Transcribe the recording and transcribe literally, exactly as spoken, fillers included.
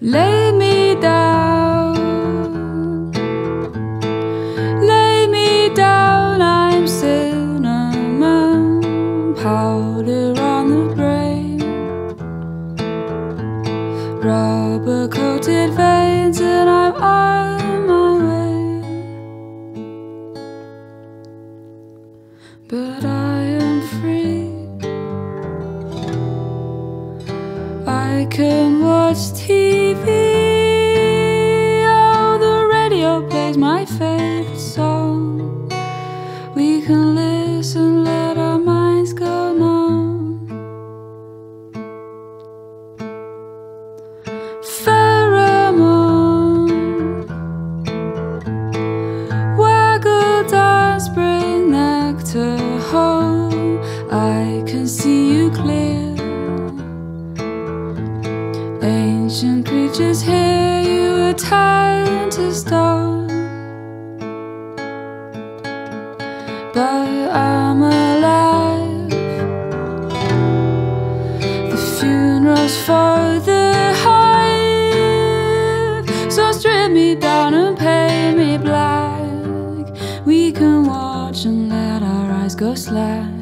Lay me down, lay me down. I'm cinnamon powder on the brain, rubber coated veins, and I'm on my way. But I am free. I can watch T V. Oh, the radio plays my favorite song. We can listen, let our minds go numb. Pheromone, waggle, dance, bring nectar home. I can see you clear. Ancient creatures hear you are tied to stone, but I'm alive. The funeral's for the hive, so strip me down and paint me black. We can watch and let our eyes go slack.